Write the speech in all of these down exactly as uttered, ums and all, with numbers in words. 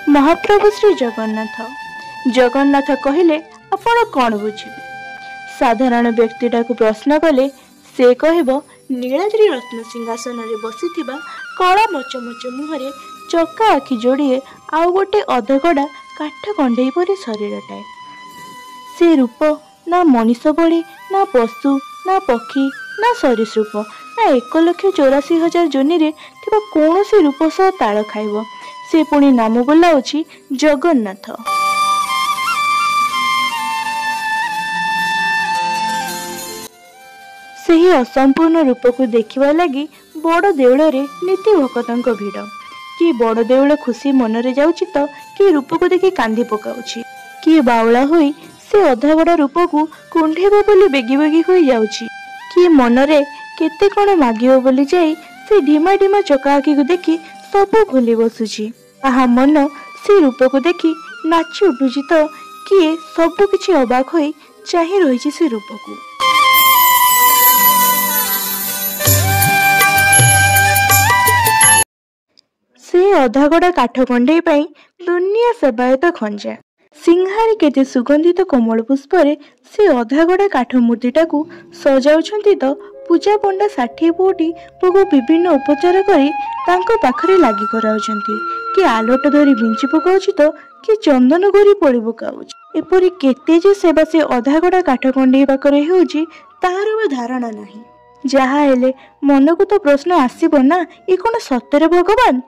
महाप्रभु श्री जगन्नाथ। जगन्नाथ कहले आपण कौन बुझे? साधारण व्यक्तिटा को प्रश्न कले से कहब नीलाद्रि रत्न सिंहासन रे बसिथिबा कला मचमच मुहरे चका आखि जोड़िए आउ गोटे अधगड़ा काठ कंडे परी शरीरटाए। से रूप ना मनीष भली, ना पशु, ना पक्षी, ना सरीसृप, ना एक लक्ष चौराशी हजार जोनि रे थिबा कौनसी रूप सह ताल खाइब। से पुणी नाम बोलाउछि जगन्नाथ। सही असंपूर्ण रूप को देखिबा लगी बड़ देउल रे नीति भक्तों भिड़। कि बड़ देउल खुशी मनरे जाउछि तो कि रूप को देखि कांदी पकाउछि। कि बाउला होई से अधागड़ा रूप को कुंढेबो बोली बेगी बेगी होई जाउछि। कि मनरे केते कोन मागिबो बोली जाई से ढिमा ढिमा चका आखि को देखि सब भूली बसुछि। आहा मन से रूप को देखि नाची उठुछि तो किए सब किछि अबाक होई चाहि रहिछि से रूप को। से अधागड़ा काठ कंडे पाई दुनिया सेवायत खंजा। सिंहारी केते सुगंधित कोमल पुष्परे से अधागड़ा काठ मूर्तिटा को सजाउछंती तो पूजा पंडा षाठी पोटी पुगु विभिन्न उपचार करी तांको पाखरे लागि कराउछंती। कि आलोट धरी बिंची पकाउछि तो कि चंदन गोरी पड़ी पकाउछि। एपरि केते जे सेवा से अधागड़ा काठ कंडे पाखरे हेउछि ताहार बा धारणा नाही। जहा हेले मन को तो प्रश्न आसीबो ना, ए कोन सत्ୟରେ भगवान?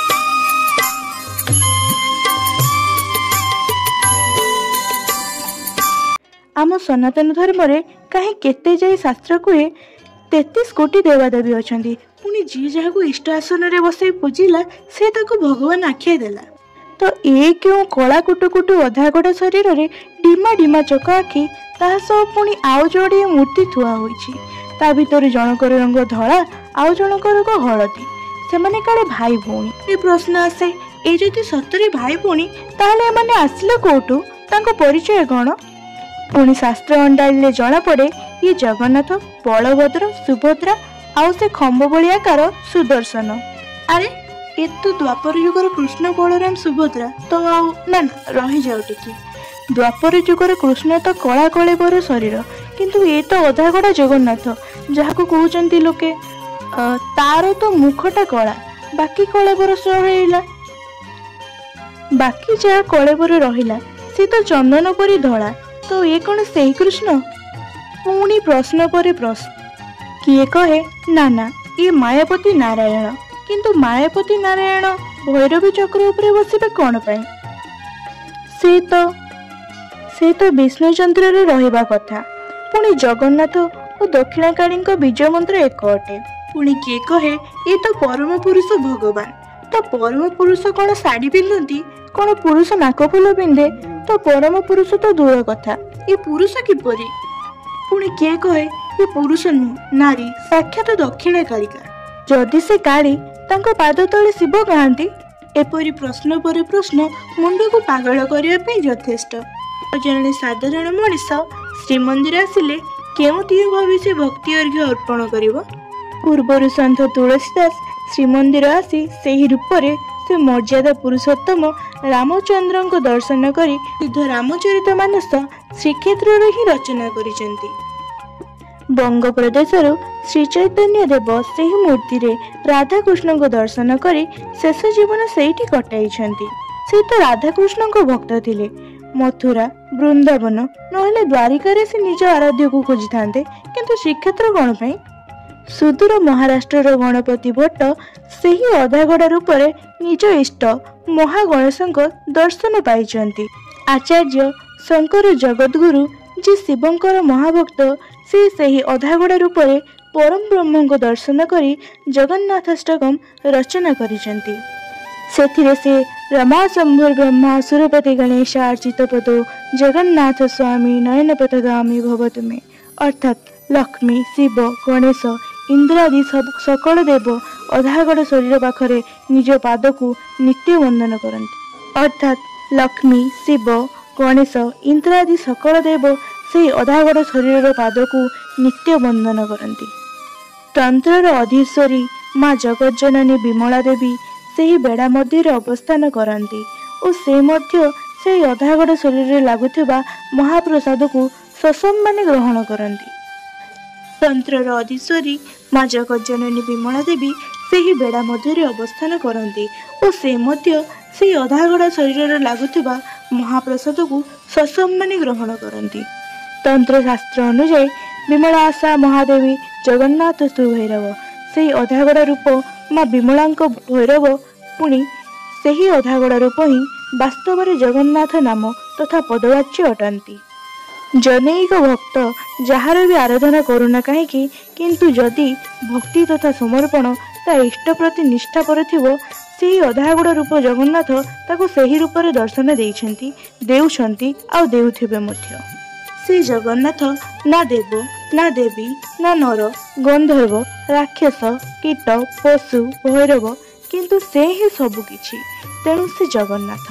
आम सनातन धर्म रे कहीं केते जाई शास्त्र कहे तेतीस कोटी देवादेवी अछंती। पुणी जी जहाँ इष्ट आसन रे बसई पूजिला से ताको भगवान आख्या देला। तो ए क्यों कला कुटु कुटु अधागड़ा शरीर रे डिमा डिमा चका आखि ता सब पुणी आउ जोड़ी मूर्ति थुआ होईछि। ता भीतर जनकर रंग धला आउ जनकर रंग हलदी। सेमाने काले भाई भौणी। ए प्रश्न आसे ए जदि सतरे भाई भौणी ताहले एमाने आसिले कोटु? तांको परिचय कौन? पुणी शास्त्र अंडाइले जना पड़े ये जगन्नाथ, बलभद्र, सुभद्रा आउ से खम्ब बड़ी आकार सुदर्शन। अरे ये तो द्वापर युगर कृष्ण, बलराम, सुभद्रा तो आउ ना ना रही जाओ टिके। द्वापर युगर कृष्ण तो कला कलेबर शरीर, किंतु ये तो अधागड़ा जगन्नाथ जहाँ को कहते लोके तार तो मुखटा कला बाकी कलेबर रहिला। बाकी जहाँ कलेबर रहिला से तो चंदन परी धड़ा। तो ये कौन से कृष्ण? पुणी प्रश्न पर प्रश्न। किए कहे ना ना ये मायापति नारायण। किंतु मायापति नारायण भैरवी चक्र उपरे बसिबे कौन पाई? से तो से तो विष्णुचंद्र रे रहिबा कथा। पुणी जगन्नाथ और दक्षिणाकाली बीज मंत्र एक अटे। पुणी किए कहे ये तो परम पुरुष भगवान। तो परम पुरुष कौन शाढ़ी पिंधती? कौन पुरुष नाकफुल पिंधे? तो परम पुरुष तो दूर कथा, ये पुरुष किपरि? पुणी किए कहे ये पुरुष नुह नारी साक्षात दक्षिण कालिका। जदि से काली तांको पाद तले शिव कहांती? एपरि प्रश्न पर प्रश्न मुंड को पागल करिया पे यथेष्ट। जने साधारण मनीष श्रीमंदिर आसिले केउती भावी से भक्ति अर्घ्य अर्पण करिवो? पूर्वर सन्थ तुलसीदास श्रीमंदिर आसी सेही रूपरे से मर्यादा पुरुषोत्तम रामचंद्र को दर्शन करी सिद्ध रामचरित मानस श्रीक्षेत्र ही रचना करिसेंती। बंग प्रदेश श्री चैतन्य देव सेही मूर्ति रे राधाकृष्ण को दर्शन करी शेष जीवन सेठी कटाइछंती। से तो राधाकृष्ण को भक्त थिले। मथुरा, वृंदावन नहले द्वारिका रे से निज आराध्य को खोजी थांते, किंतु श्रीक्षेत्र कौन पाई? सुदूर महाराष्ट्र गणपति भट्ट सेही अधागड़ा रूपरे निज इष्ट महागणेश दर्शन पाइछंती। आचार्य शंकर जगद्गुरु जी शिवंकर महाभक्त से सेही अधागड़ा रूपरे परम ब्रह्म को दर्शन करी जगन्नाथाष्टकम रचना करिछंती। सेथिरे से रमा शंभुर ब्रह्मा सुरपति गणेश अर्चित पदो जगन्नाथ स्वामी नयन पथगामी भवतु मे। अर्थात लक्ष्मी, शिव, गणेश, इंद्रादि सब सकल देव अधागड़ शरीर पाखरे निज पाद को नित्य वंदन करती। अर्थात लक्ष्मी, शिव, गणेश, इंद्रादि सकल देव से अधागड़ शरीर पाद को नित्य वंदन करती। तंत्रर अधीश्वरी माँ जगज्जननी विमला देवी से ही बेड़ा मध्य अवस्थान करती ଓ ସେ ମଧ୍ୟ ସେହି ଅଧାଗଢ଼ା ଶରୀରରେ ଲାଗୁଥିବା ମହାପ୍ରସାଦକୁ ସସମ୍ମାନେ ଗ୍ରହଣ କରନ୍ତି। ତନ୍ତ୍ରର ଅଧୀଶ୍ୱରୀ ମା ଜଗଜ୍ଜନନୀ ବିମଳା ଦେବୀ ସେହି ବେଢ଼ା ମଧ୍ୟରେ ଅବସ୍ଥାନ କରନ୍ତି ଓ ସେ ମଧ୍ୟ ସେହି ଅଧାଗଢ଼ା ଶରୀରରେ ଲାଗୁଥିବା ମହାପ୍ରସାଦକୁ ସସମ୍ମାନେ ଗ୍ରହଣ କରନ୍ତି। ତନ୍ତ୍ରଶାସ୍ତ୍ର ଅନୁଯାୟୀ ବିମଳା ଆଶା ମହାଦେବୀ ଜଗନ୍ନାଥ ସୁଭୈରବ ସେହି ଅଧାଗଢ଼ା ରୂପ ମା ବିମଳାଙ୍କ ଭୈରବ, ପୁଣି ସେହି ଅଧାଗଢ଼ା ରୂପ ହିଁ ବାସ୍ତବରେ ଜଗନ୍ନାଥ ନାମ ତଥା ପଦବାଚ୍ୟ ଅଟନ୍ତି। ଜନୈକ ଭକ୍ତ ଯାହାର ବି ଆରାଧନା କରୁନା କାହିଁକି, କିନ୍ତୁ ଯଦି ଭକ୍ତି ତଥା ସମର୍ପଣ ତା ଇଷ୍ଟ ପ୍ରତି ନିଷ୍ଠାପର ଥିବ, ସେହି ଅଧାଗଢ଼ା ରୂପ ଜଗନ୍ନାଥ ତାକୁ ସେହି ରୂପରେ ଦର୍ଶନ ଦେଇଛନ୍ତି, ଦେଉଛନ୍ତି ଆଉ ଦେଉଥିବେ ମଧ୍ୟ। ଶ୍ରୀ ଜଗନ୍ନାଥ ନା ଦେବ, ନା ଦେବୀ, ନା ନର, ଗନ୍ଧର୍ବ, ରାକ୍ଷସ, କୀଟ, ପଶୁ, ଭୈରବ, କିନ୍ତୁ ସେ ହିଁ ସବୁ କିଛି। ତେଣୁ ସେ ଜଗନ୍ନାଥ।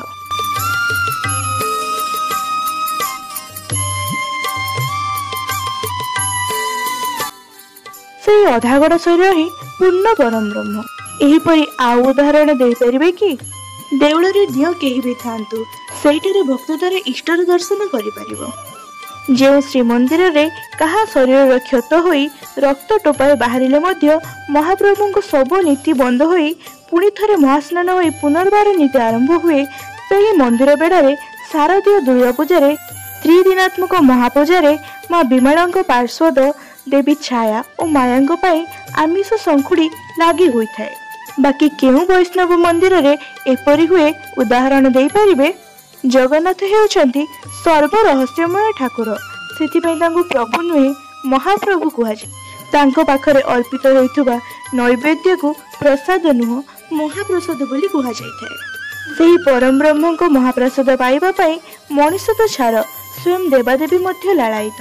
ସେହି ଅଧାଗଢ଼ା ଶରୀର ହିଁ ପୂର୍ଣ୍ଣ ପରମ ବ୍ରହ୍ମ। ଏହିପରି ଆଉ ଉଦାହରଣ ଦେଇପାରିବେ କି? ଦେଉଳରେ ଦିଅ କେହି ବି ଥାନ୍ତୁ, ସେଇଠାରେ ଭକ୍ତ ଦ୍ୱାରା ଇଷ୍ଟର ଦର୍ଶନ କରିପାରିବ। ଯେଉଁ ଶ୍ରୀମନ୍ଦିରରେ କାହା ଶରୀରର କ୍ଷତ ହୋଇ ରକ୍ତ ଟୋପାଏ ବାହାରିଲେ ମଧ୍ୟ ମହାପ୍ରଭୁଙ୍କ ସବୁ ନୀତି ବନ୍ଦ ହୋଇ ପୁଣି ଥରେ ମହାସ୍ନାନ ହୋଇ ପୁନର୍ବାର ନୀତି ଆରମ୍ଭ ହୁଏ, ସେହି ମନ୍ଦିର ବେଢ଼ାରେ ଶାରଦୀୟ ଦୁର୍ଗା ପୂଜାରେ ତ୍ରିଦିନାତ୍ମକ ମହାପୂଜାରେ ମା ବିମଳାଙ୍କ ପାର୍ଶ୍ୱଦ ଦେବୀ ଛାୟା ଓ ମାୟାଙ୍କ ପାଇଁ ଆମିଷ ଶଙ୍ଖୁଡ଼ି ଲାଗି ହୋଇଥାଏ। ବାକି କେଉଁ ବୈଷ୍ଣବ ମନ୍ଦିରରେ ଏପରି ହୁଏ ଉଦାହରଣ ଦେଇପାରିବେ? ଜଗନ୍ନାଥ ହେଉଛନ୍ତି ସର୍ବ ରହସ୍ୟମୟ ଠାକୁର, ସେଥିପାଇଁ ତାଙ୍କୁ ପ୍ରଭୁ ନୁହେଁ ମହାପ୍ରଭୁ କୁହାଯାଏ। ତାଙ୍କ ପାଖରେ ଅର୍ପିତ ହେଉଥିବା ନୈବେଦ୍ୟକୁ ପ୍ରସାଦ ନୁହଁ ମହାପ୍ରସାଦ ବୋଲି କୁହାଯାଇଥାଏ। ସେହି ପରମ ବ୍ରହ୍ମଙ୍କ ମହାପ୍ରସାଦ ପାଇବା ପାଇଁ ମଣିଷ ତ ଛାଡ଼, ସ୍ୱୟଂ ଦେବାଦେବୀ ମଧ୍ୟ ଲାଳାୟିତ।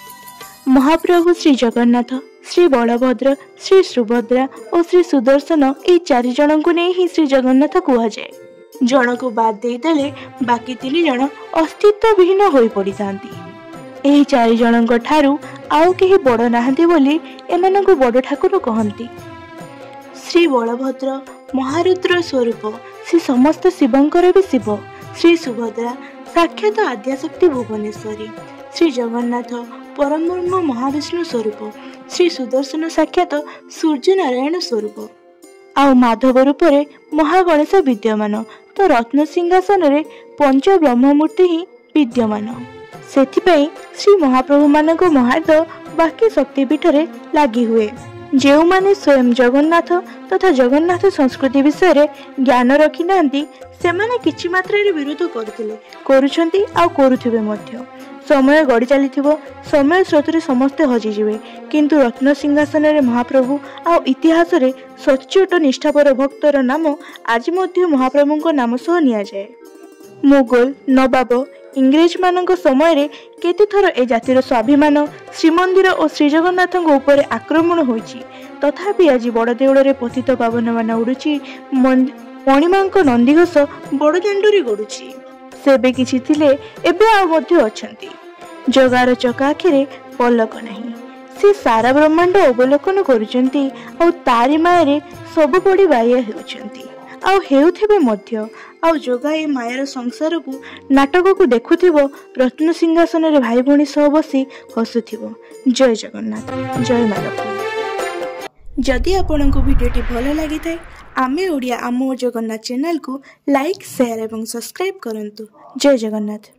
ମହାପ୍ରଭୁ ଶ୍ରୀ ଜଗନ୍ନାଥ, ଶ୍ରୀ ବଳଭଦ୍ର, ଶ୍ରୀ ସୁଭଦ୍ରା ଓ ଶ୍ରୀ ସୁଦର୍ଶନ ଏହି ଚାରି ଜଣଙ୍କୁ ନେଇ ହିଁ ଶ୍ରୀ ଜଗନ୍ନାଥ କୁହାଯାଏ। ଜଣକୁ ବାଦ ଦେଇଦେଲେ ବାକି ତିନି ଜଣ ଅସ୍ତିତ୍ୱବିହୀନ ହୋଇପଡ଼ିଥାନ୍ତି। ଏହି ଚାରି ଜଣଙ୍କ ଠାରୁ ଆଉ କେହି ବଡ଼ ନାହାନ୍ତି ବୋଲି ଏମାନଙ୍କୁ ବଡ଼ ଠାକୁର କହନ୍ତି। ଶ୍ରୀ ବଳଭଦ୍ର ମହାରୁଦ୍ର ସ୍ୱରୂପ, ସେ ସମସ୍ତ ଶିବଙ୍କର ବି ଶିବ। ଶ୍ରୀ ସୁଭଦ୍ରା ସାକ୍ଷାତ ଆଦ୍ୟାଶକ୍ତି ଭୁବନେଶ୍ୱରୀ। ଶ୍ରୀ ଜଗନ୍ନାଥ ପରମବ୍ରହ୍ମ ମହାବିଷ୍ଣୁ ସ୍ୱରୂପ। ଶ୍ରୀ ସୁଦର୍ଶନ ସାକ୍ଷାତ ସୂର୍ଯ୍ୟନାରାୟଣ ସ୍ୱରୂପ। ଆଉ ମାଧବ ରୂପରେ ମହାଗଣେଶ ବିଦ୍ୟମାନ, ତ ରତ୍ନ ସିଂହାସନରେ ପଞ୍ଚବ୍ରହ୍ମମୂର୍ତ୍ତି ହିଁ ବିଦ୍ୟମାନ। ସେଥିପାଇଁ ଶ୍ରୀ ମହାପ୍ରଭୁମାନଙ୍କ ମହାର୍ଦ ବାକି ଶକ୍ତିପୀଠରେ ଲାଗି ହୁଏ। ଯେଉଁମାନେ ସ୍ୱୟଂ ଜଗନ୍ନାଥ ତଥା ଜଗନ୍ନାଥ ସଂସ୍କୃତି ବିଷୟରେ ଜ୍ଞାନ ରଖିନାହାନ୍ତି, ସେମାନେ କିଛି ମାତ୍ରାରେ ବିରୋଧ କରୁଥିଲେ, କରୁଛନ୍ତି ଆଉ କରୁଥିବେ ମଧ୍ୟ। ସମୟ ଗଡ଼ି ଚାଲିଥିବ, ସମୟ ସ୍ରୋତରେ ସମସ୍ତେ ହଜିଯିବେ, କିନ୍ତୁ ରତ୍ନ ସିଂହାସନରେ ମହାପ୍ରଭୁ ଆଉ ଇତିହାସରେ ସଚ୍ଚୋଟ ନିଷ୍ଠାପର ଭକ୍ତର ନାମ ଆଜି ମଧ୍ୟ ମହାପ୍ରଭୁଙ୍କ ନାମ ସହ ନିଆଯାଏ। ମୋଗଲ, ନବାବ, ଇଂରେଜମାନଙ୍କ ସମୟରେ କେତେଥର ଏ ଜାତିର ସ୍ୱାଭିମାନ ଶ୍ରୀମନ୍ଦିର ଓ ଶ୍ରୀଜଗନ୍ନାଥଙ୍କ ଉପରେ ଆକ୍ରମଣ ହୋଇଛି, ତଥାପି ଆଜି ବଡ଼ଦେଉଳରେ ପତିତ ପାବନମାନ ଉଡ଼ୁଛି, ମଣିମାଙ୍କ ନନ୍ଦିଘୋଷ ବଡ଼ଦାଣ୍ଡରେ ଗଡ଼ୁଛି। ସେବେ କିଛି ଥିଲେ, ଏବେ ଆଉ ମଧ୍ୟ ଅଛନ୍ତି। ଜଗାର ଚକା ଆଖିରେ ପଲକ ନାହିଁ, ସେ ସାରା ବ୍ରହ୍ମାଣ୍ଡ ଅବଲୋକନ କରୁଛନ୍ତି ଆଉ ତାରି ମାୟାରେ ସବୁ ପଡ଼ି ବାୟା ହେଉଛନ୍ତି ଆଉ ହେଉଥିବେ ମଧ୍ୟ। ଆଉ ଜଗା ଏ ମାୟାର ସଂସାରକୁ ନାଟକକୁ ଦେଖୁଥିବ, ରତ୍ନ ସିଂହାସନରେ ଭାଇ ଭଉଣୀ ସହ ବସି ହସୁଥିବ। ଜୟ ଜଗନ୍ନାଥ, ଜୟ ମା ଲକ୍ଷ୍ମୀ। ଯଦି ଆପଣଙ୍କୁ ଭିଡ଼ିଓଟି ଭଲ ଲାଗିଥାଏ, ଆମେ ଓଡ଼ିଆ ଆମ ଜଗନ୍ନାଥ ଚ୍ୟାନେଲକୁ ଲାଇକ୍, ସେୟାର ଏବଂ ସବସ୍କ୍ରାଇବ୍ କରନ୍ତୁ। ଜୟ ଜଗନ୍ନାଥ।